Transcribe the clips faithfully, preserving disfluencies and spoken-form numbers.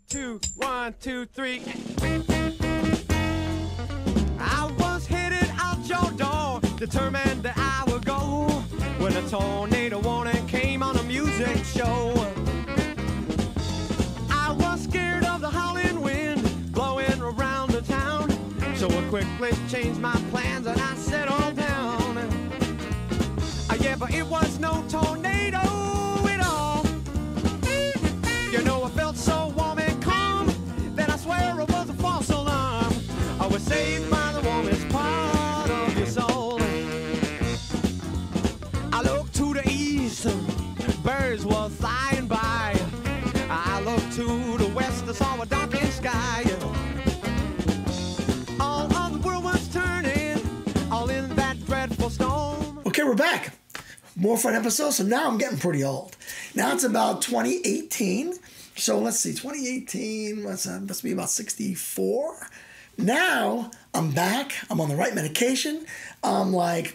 two, one, two, three. I was headed out your door, determined that I would go, when a tornado warning came on a music show. I was scared of the howling wind blowing around the town, so I quickly changed my plans and I settled down. Uh, yeah, but it was no tornado at all. You know, I felt so warm and calm that I swear it was a false alarm. I was saved by the warmest part of your soul. I looked to the east, birds were flying by. I looked to the west, I saw a darkened sky. All of the world was turning, all in that dreadful storm. Okay, we're back. More fun episodes. So now I'm getting pretty old. Now it's about twenty eighteen. So let's see, twenty eighteen, what's that? Must be about sixty-four. Now I'm back. I'm on the right medication. I'm like,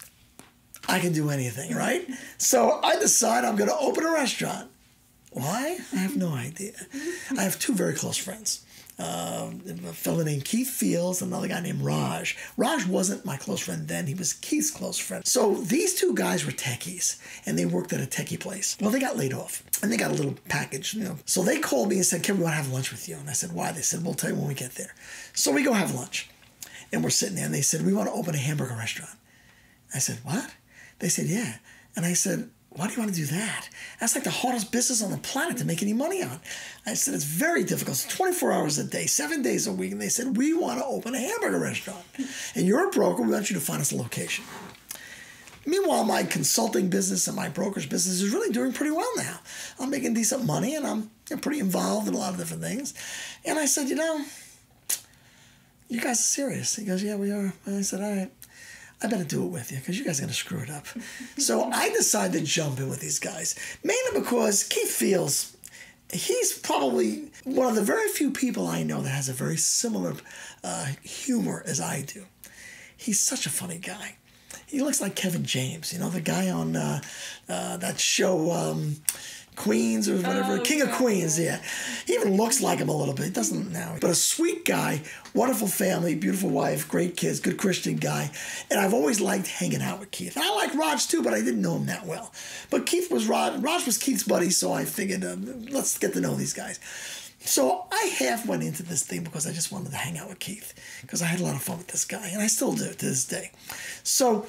I can do anything, right? So I decide I'm going to open a restaurant. Why? I have no idea. I have two very close friends. Uh, a fellow named Keith Fields and another guy named Raj. Raj wasn't my close friend then. He was Keith's close friend. So these two guys were techies, and they worked at a techie place. Well, they got laid off, and they got a little package, you know. So they called me and said, Kevin, we want to have lunch with you. And I said, why? They said, we'll tell you when we get there. So we go have lunch, and we're sitting there, and they said, we want to open a hamburger restaurant. I said, what? They said, yeah. And I said, why do you want to do that? That's like the hardest business on the planet to make any money on. I said, it's very difficult. It's twenty-four hours a day, seven days a week. And they said, we want to open a hamburger restaurant. And you're a broker. We want you to find us a location. Meanwhile, my consulting business and my broker's business is really doing pretty well now. I'm making decent money, and I'm you know, pretty involved in a lot of different things. And I said, you know, you guys are serious. He goes, yeah, we are. And I said, all right. I better do it with you because you guys are going to screw it up. So I decided to jump in with these guys, mainly because Keith Fields, he's probably one of the very few people I know that has a very similar uh, humor as I do. He's such a funny guy. He looks like Kevin James, you know, the guy on uh, uh, that show, um, Queens or whatever, oh, King of Queens, yeah. He even looks like him a little bit. He doesn't now. But a sweet guy, wonderful family, beautiful wife, great kids, good Christian guy. And I've always liked hanging out with Keith. And I like Raj too, but I didn't know him that well. But Keith was Raj, Raj was Keith's buddy, so I figured, uh, let's get to know these guys. So I half went into this thing because I just wanted to hang out with Keith because I had a lot of fun with this guy, and I still do to this day. So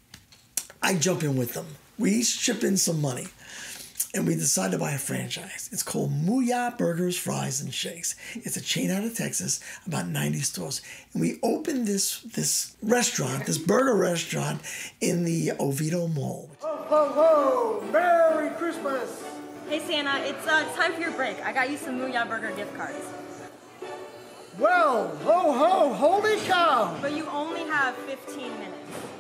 I jump in with them. We each chip in some money. And we decided to buy a franchise. It's called Mooyah Burgers, Fries, and Shakes. It's a chain out of Texas, about ninety stores. And we opened this this restaurant, this burger restaurant, in the Oviedo Mall. Ho, ho, ho! Merry Christmas! Hey, Santa, it's, uh, it's time for your break. I got you some Mooyah Burger gift cards. Well, ho, ho, holy cow! But you only have fifteen minutes.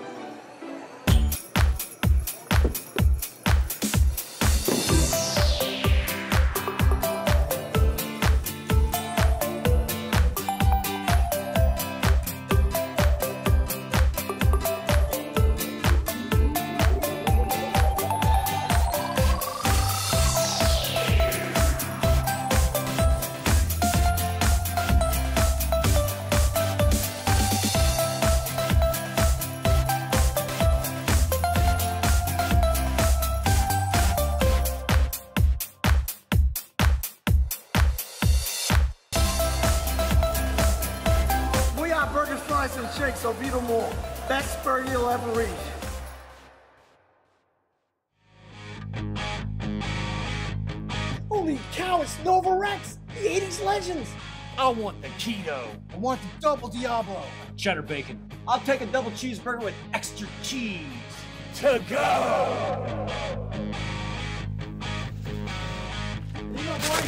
Shakes, Oviedo Mall. Best burger you'll ever eat. Holy cow, it's Nova Rex, the eighties legends. I want the keto. I want the double Diablo. Cheddar bacon. I'll take a double cheeseburger with extra cheese. To go! Here you go, boy.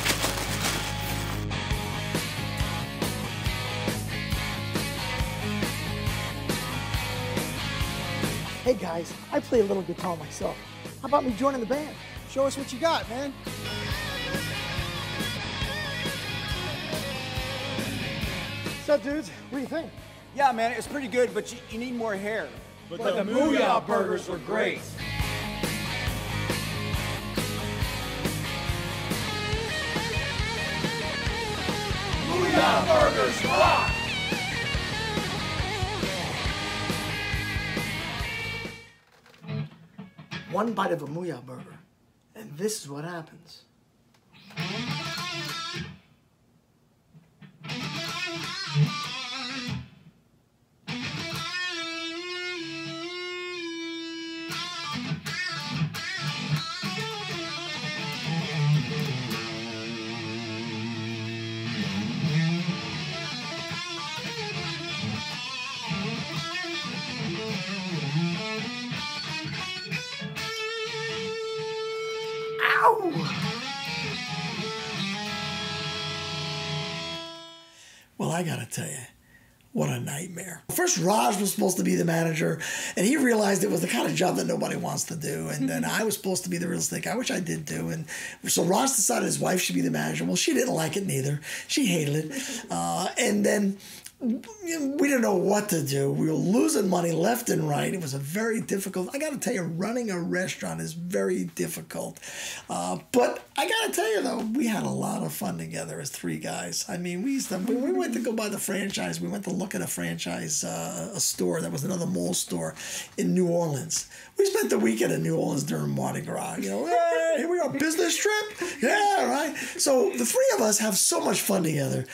Hey guys, I play a little guitar myself. How about me joining the band? Show us what you got, man. What's up, dudes? What do you think? Yeah, man, it's pretty good, but you, you need more hair. But, but the, the Mooyah burgers were great. Mooyah Burgers rock! One bite of a Mooyah burger, and this is what happens. Well, I gotta tell you, what a nightmare. First, Raj was supposed to be the manager, and he realized it was the kind of job that nobody wants to do. And then I was supposed to be the real estate guy, which I did do. And so Raj decided his wife should be the manager. Well, she didn't like it neither. She hated it. Uh, and then we didn't know what to do. We were losing money left and right. It was a very difficult. I got to tell you, running a restaurant is very difficult. Uh, but I got to tell you, though, we had a lot of fun together as three guys. I mean, we used to, when we went to go buy the franchise, we went to look at a franchise, uh, a store that was another mall store in New Orleans. We spent the weekend in New Orleans during Mardi Gras. You know, hey, here we go, business trip. Yeah, right. So the three of us have so much fun together.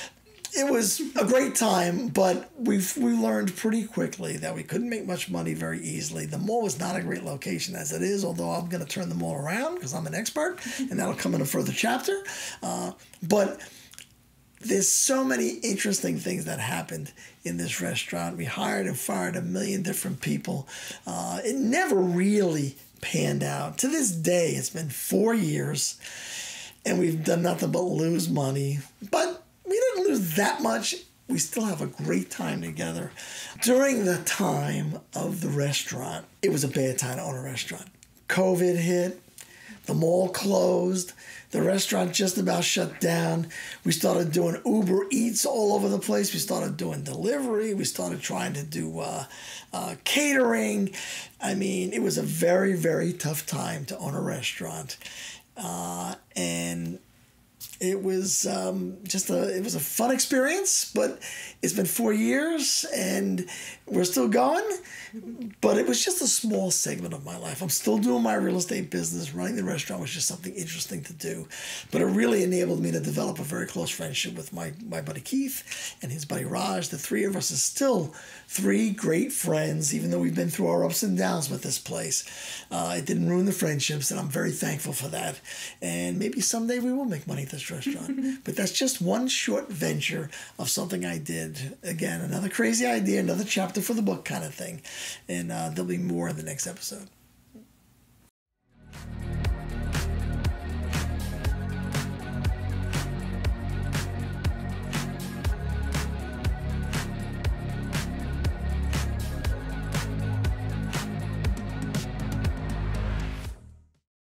It was a great time, but we've we learned pretty quickly that we couldn't make much money very easily. The mall was not a great location as it is, although I'm going to turn the mall around because I'm an expert, and that'll come in a further chapter. Uh, but there's so many interesting things that happened in this restaurant. We hired and fired a million different people. Uh, it never really panned out. To this day, it's been four years, and we've done nothing but lose money. But we didn't lose that much. We still have a great time together. During the time of the restaurant, it was a bad time to own a restaurant. COVID hit, the mall closed, the restaurant just about shut down. We started doing Uber Eats all over the place. We started doing delivery. We started trying to do uh, uh, catering. I mean, it was a very, very tough time to own a restaurant. Uh, and It was um, just a it was a fun experience, but it's been four years and we're still going. But it was just a small segment of my life. I'm still doing my real estate business. Running the restaurant was just something interesting to do. But it really enabled me to develop a very close friendship with my, my buddy Keith and his buddy Raj. The three of us are still three great friends, even though we've been through our ups and downs with this place. Uh, it didn't ruin the friendships, and I'm very thankful for that. And maybe someday we will make money at this restaurant. But that's just one short venture of something I did. Again, another crazy idea, another chapter for the book kind of thing. And uh, there'll be more in the next episode.